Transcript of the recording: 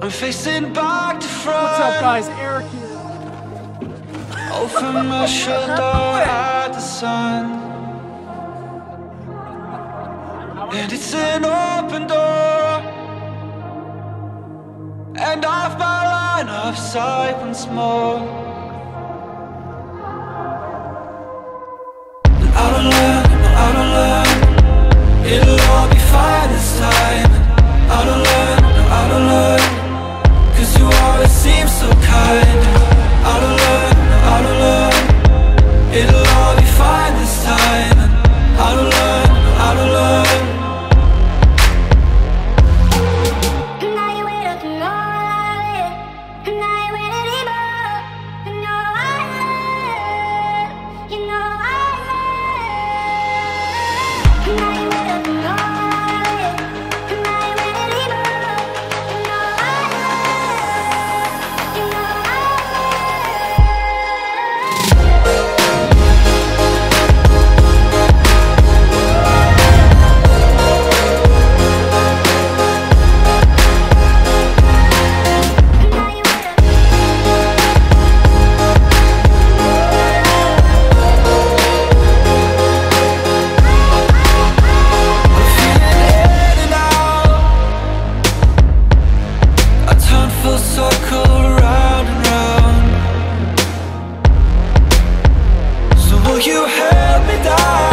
I'm facing back to front. What's up, guys? Eric here. Over my shoulder at the sun, and it's an open door, and off my line of sight once more. I don't learn, no, I don't learn. It'll all be fine this time. I don't learn, no, I don't learn. 'Cause you always seem so kind. I don't learn, no, I don't learn. It'll all be fine this time. I don't learn, no, I don't learn. You held me down.